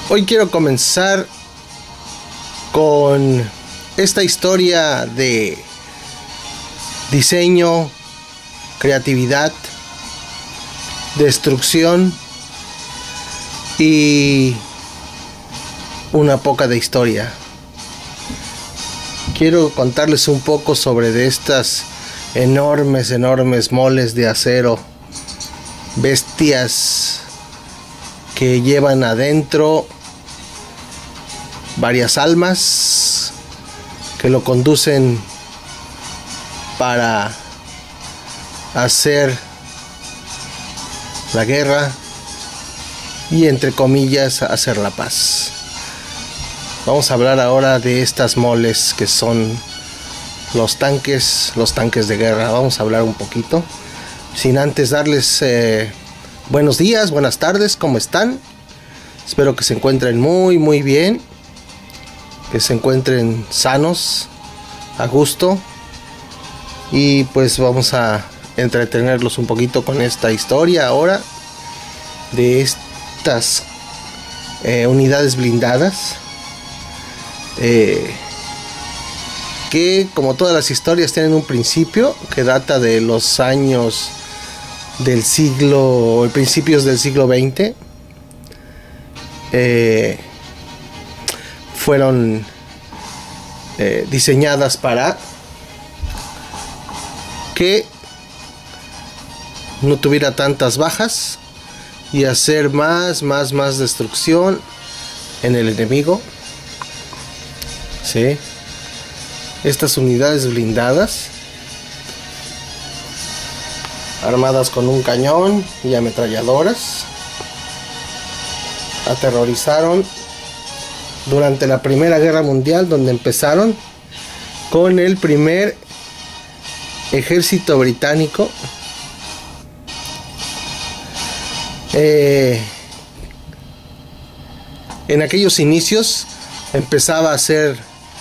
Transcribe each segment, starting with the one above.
Hoy quiero comenzar con esta historia de diseño, creatividad, destrucción y una poca de historia. Quiero contarles un poco sobre de estas enormes moles de acero, bestias que llevan adentro varias almas que lo conducen para hacer la guerra y, entre comillas, hacer la paz. Vamos a hablar ahora de estas moles que son los tanques de guerra. Vamos a hablar un poquito, sin antes darles buenos días, buenas tardes, ¿cómo están? Espero que se encuentren muy bien, que se encuentren sanos, a gusto, y pues vamos a entretenerlos un poquito con esta historia ahora de estas unidades blindadas, que, como todas las historias, tienen un principio que data de los años del siglo, principios del siglo XX. Fueron diseñadas para que no tuviera tantas bajas y hacer más destrucción en el enemigo. ¿Sí? Estas unidades blindadas, armadas con un cañón y ametralladoras, aterrorizaron durante la Primera Guerra Mundial, donde empezaron con el primer ejército británico. En aquellos inicios empezaba a ser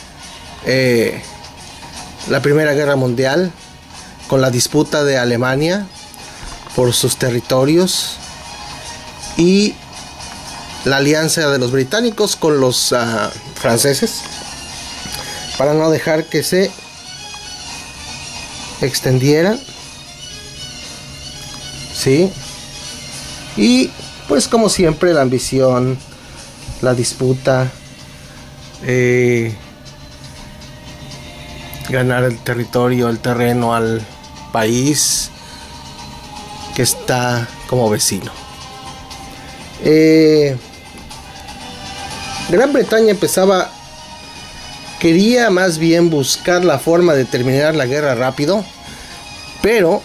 la Primera Guerra Mundial, con la disputa de Alemania por sus territorios y la alianza de los británicos con los franceses para no dejar que se extendieran. Sí, y pues, como siempre, la ambición, la disputa, ganar el territorio, el terreno al país que está como vecino. Gran Bretaña quería más bien buscar la forma de terminar la guerra rápido, pero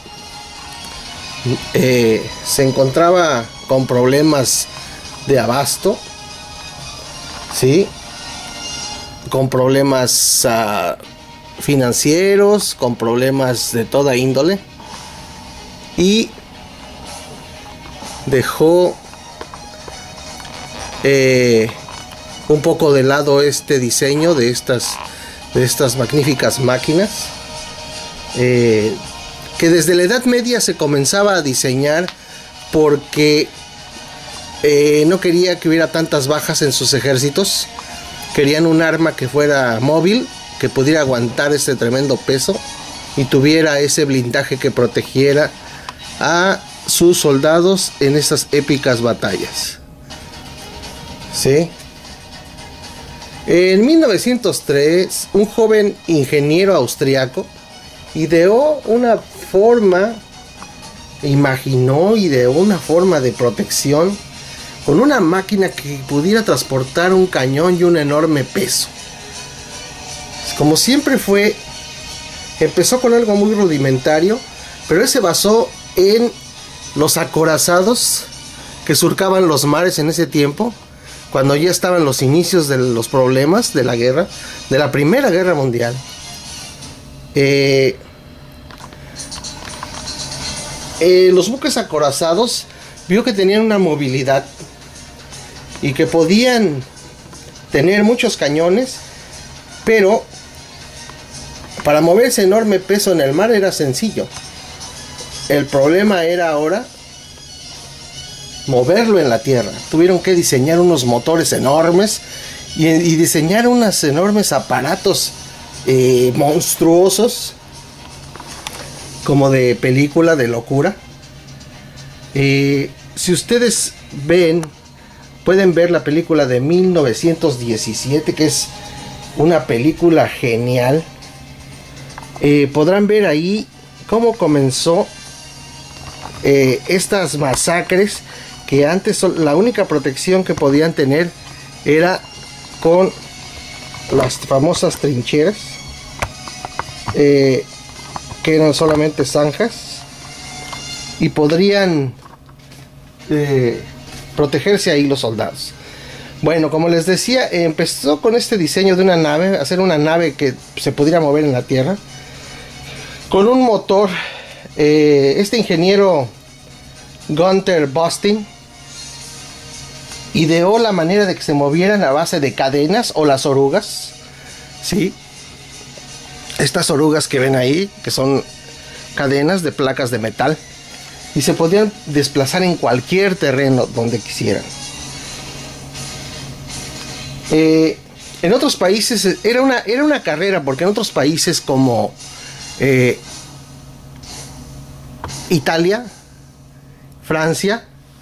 se encontraba con problemas de abasto, ¿sí? Con problemas financieros, con problemas de toda índole, y dejó un poco de lado este diseño de estas magníficas máquinas, que desde la Edad Media se comenzaba a diseñar porque no quería que hubiera tantas bajas en sus ejércitos. Querían un arma que fuera móvil, que pudiera aguantar ese tremendo peso y tuviera ese blindaje que protegiera a sus soldados en esas épicas batallas. ¿Sí? En 1903, un joven ingeniero austriaco ideó una forma de protección con una máquina que pudiera transportar un cañón y un enorme peso. Como siempre empezó con algo muy rudimentario, pero él se basó en los acorazados que surcaban los mares en ese tiempo, cuando ya estaban los inicios de los problemas de la guerra, de la Primera Guerra Mundial. Los buques acorazados vio que tenían una movilidad y que podían tener muchos cañones, pero para mover ese enorme peso en el mar era sencillo. El problema era ahora moverlo en la tierra. Tuvieron que diseñar unos motores enormes y diseñar unos enormes aparatos monstruosos, como de película de locura. Si ustedes pueden ver la película de 1917, que es una película genial. Podrán ver ahí cómo comenzó estas masacres, que antes la única protección que podían tener era con las famosas trincheras, que eran solamente zanjas, y podrían protegerse ahí los soldados. Bueno, como les decía, empezó con este diseño de una nave, hacer una nave que se pudiera mover en la tierra con un motor. Este ingeniero Gunther Bostin ideó la manera de que se movieran a base de cadenas o las orugas, ¿sí? Estas orugas que ven ahí, que son cadenas de placas de metal, y se podían desplazar en cualquier terreno donde quisieran. En otros países era una carrera, porque en otros países como Italia, Francia,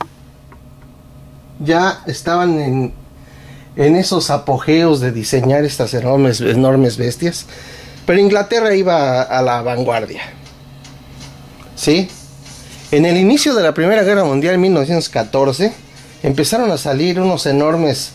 ya estaban en esos apogeos de diseñar estas enormes bestias, pero Inglaterra iba a la vanguardia, ¿sí? En el inicio de la Primera Guerra Mundial, en 1914, empezaron a salir unos enormes,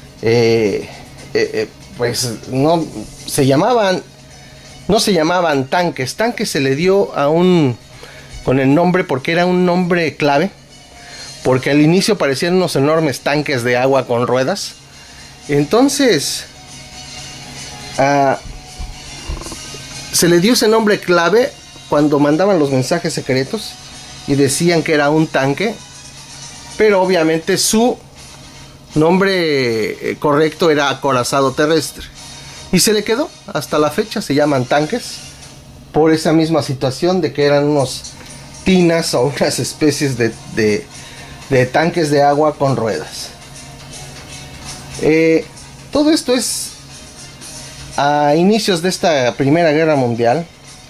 pues no se llamaban tanques. Tanques se le dio con el nombre porque era un nombre clave, porque al inicio parecían unos enormes tanques de agua con ruedas. Entonces se le dio ese nombre clave cuando mandaban los mensajes secretos y decían que era un tanque, pero obviamente su nombre correcto era acorazado terrestre, y se le quedó hasta la fecha. Se llaman tanques por esa misma situación de que eran unos tinas o unas especies de tanques de agua con ruedas. Todo esto es a inicios de esta Primera Guerra Mundial,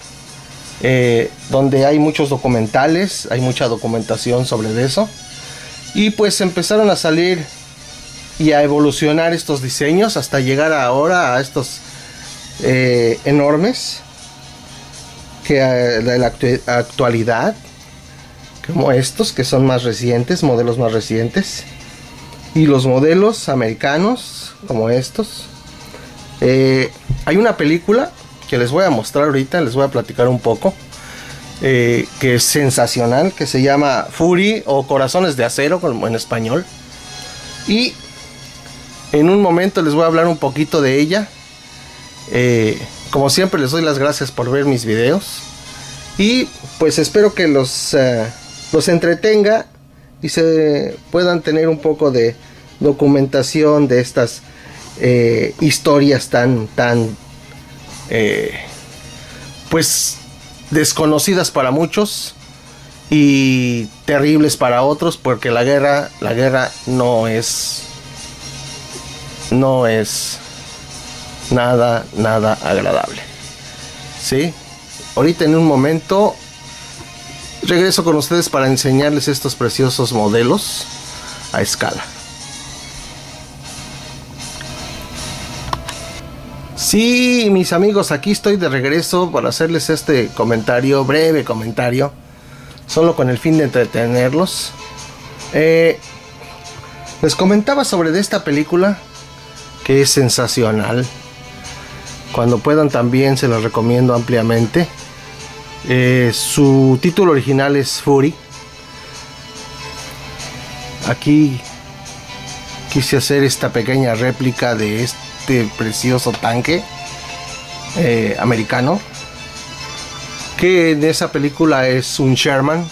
donde hay muchos documentales, hay mucha documentación sobre eso, y pues empezaron a salir y a evolucionar estos diseños hasta llegar ahora a estos enormes, que de la actualidad, como estos que son más recientes, modelos más recientes, y los modelos americanos como estos. Hay una película que les voy a mostrar ahorita, les voy a platicar un poco, que es sensacional, que se llama Fury o Corazones de Acero, como en español, y en un momento les voy a hablar un poquito de ella. Como siempre, les doy las gracias por ver mis videos, y pues espero que los entretenga y se puedan tener un poco de documentación de estas historias tan pues desconocidas para muchos y terribles para otros, porque la guerra no es nada agradable, ¿sí? Ahorita en un momento regreso con ustedes para enseñarles estos preciosos modelos a escala. Sí, mis amigos, aquí estoy de regreso para hacerles este comentario, breve comentario, solo con el fin de entretenerlos. Les comentaba sobre esta película, que es sensacional. Cuando puedan también se los recomiendo ampliamente. Su título original es Fury. Aquí quise hacer esta pequeña réplica de este precioso tanque americano, que en esa película es un Sherman.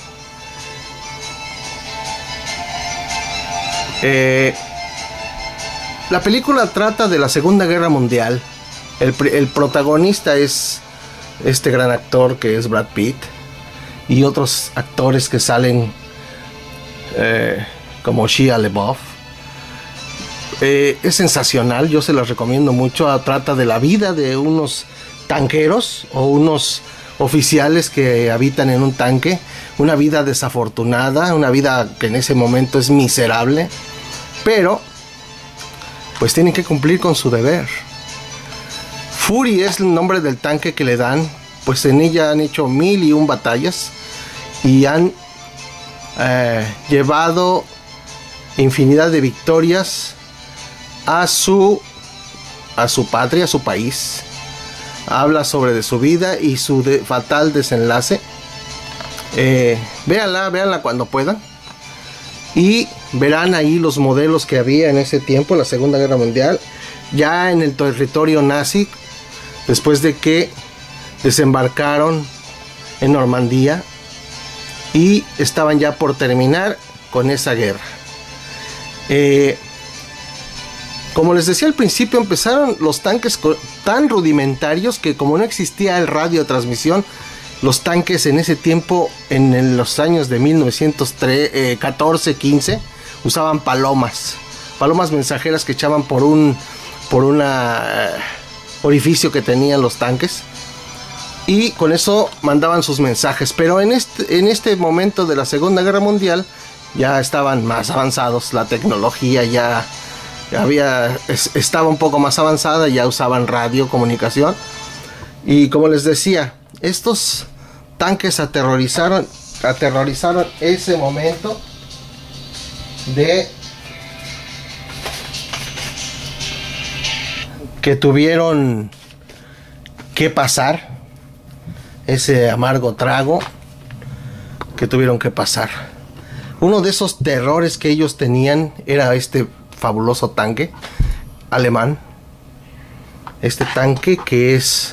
La película trata de la Segunda Guerra Mundial. El protagonista es este gran actor que es Brad Pitt, y otros actores que salen como Shia LaBeouf. Es sensacional, yo se las recomiendo mucho. Trata de la vida de unos tanqueros o unos oficiales que habitan en un tanque, una vida desafortunada, una vida que en ese momento es miserable, pero pues tienen que cumplir con su deber. Fury es el nombre del tanque que le dan, pues en ella han hecho 1001 batallas y han llevado infinidad de victorias a su patria, a su país. Habla sobre de su vida y su fatal desenlace. Véanla cuando puedan. Y verán ahí los modelos que había en ese tiempo, en la Segunda Guerra Mundial, ya en el territorio nazi, después de que desembarcaron en Normandía y estaban ya por terminar con esa guerra. Como les decía al principio, empezaron los tanques tan rudimentarios que, como no existía el radio de transmisión, los tanques en ese tiempo, en los años de 1914-15, usaban palomas mensajeras que echaban por un orificio que tenían los tanques, y con eso mandaban sus mensajes. Pero en este momento de la Segunda Guerra Mundial ya estaban más avanzados, la tecnología ya estaba un poco más avanzada, ya usaban radio, comunicación, y como les decía, estos tanques aterrorizaron ese momento de que tuvieron que pasar, ese amargo trago que tuvieron que pasar. Uno de esos terrores que ellos tenían era este fabuloso tanque alemán, este tanque que es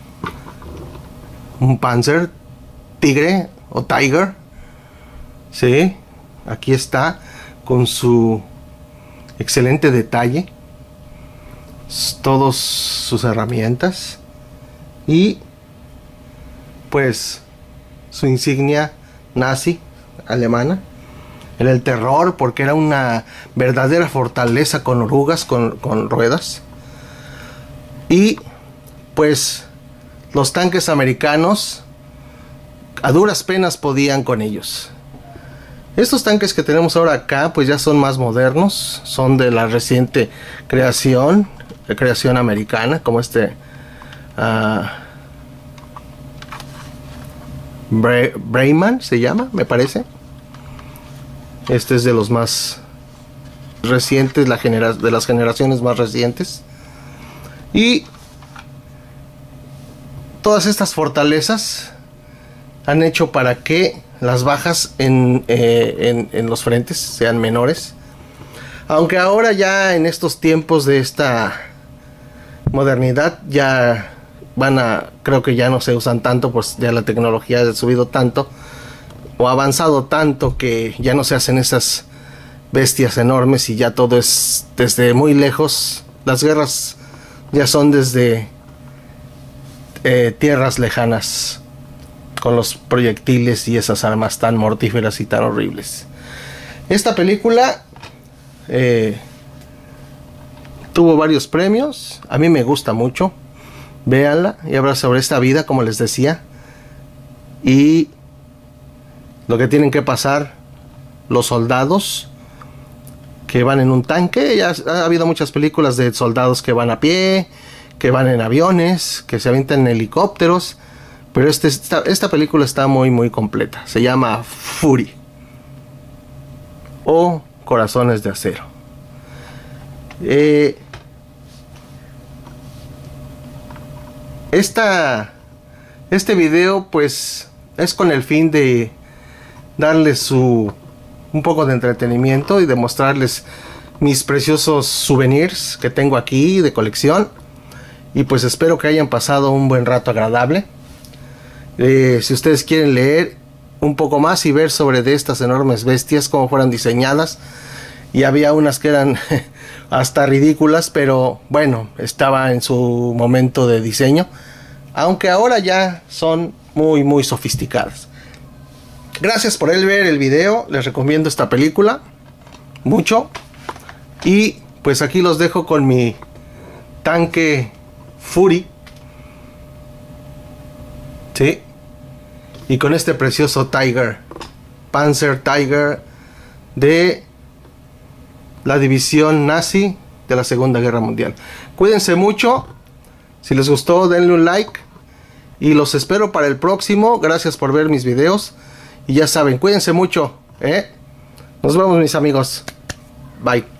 un Panzer Tigre o Tiger, sí, aquí está con su excelente detalle, todas sus herramientas y pues su insignia nazi alemana. Era el terror porque era una verdadera fortaleza con orugas, con ruedas. Y pues los tanques americanos a duras penas podían con ellos. Estos tanques que tenemos ahora acá pues ya son más modernos, son de la reciente creación americana, como Breyman se llama, me parece. Este es de los más recientes, de las generaciones más recientes. Y todas estas fortalezas han hecho para que las bajas en los frentes sean menores. Aunque ahora ya en estos tiempos de esta modernidad ya creo que ya no se usan tanto, pues ya la tecnología ha subido tanto o avanzado tanto que ya no se hacen esas bestias enormes y ya todo es desde muy lejos. Las guerras ya son desde tierras lejanas, con los proyectiles y esas armas tan mortíferas y tan horribles. Esta película tuvo varios premios. A mí me gusta mucho. Véanla y habla sobre esta vida, como les decía, y lo que tienen que pasar los soldados que van en un tanque. Ya ha habido muchas películas de soldados que van a pie, que van en aviones, que se avientan en helicópteros, pero esta película está muy muy completa. Se llama Fury o Corazones de Acero. Este video pues es con el fin de darles un poco de entretenimiento y de mostrarles mis preciosos souvenirs que tengo aquí de colección, y pues espero que hayan pasado un buen rato agradable. Si ustedes quieren leer un poco más y ver sobre de estas enormes bestias, cómo fueron diseñadas, y había unas que eran hasta ridículas, pero bueno, estaba en su momento de diseño, aunque ahora ya son muy muy sofisticadas. Gracias por ver el video, les recomiendo esta película mucho. Y pues aquí los dejo con mi tanque Fury, ¿sí? Y con este precioso Tiger, Panzer Tiger de la división nazi de la Segunda Guerra Mundial. Cuídense mucho. Si les gustó, denle un like. Y los espero para el próximo. Gracias por ver mis videos. Y ya saben, cuídense mucho, ¿eh? Nos vemos, mis amigos. Bye.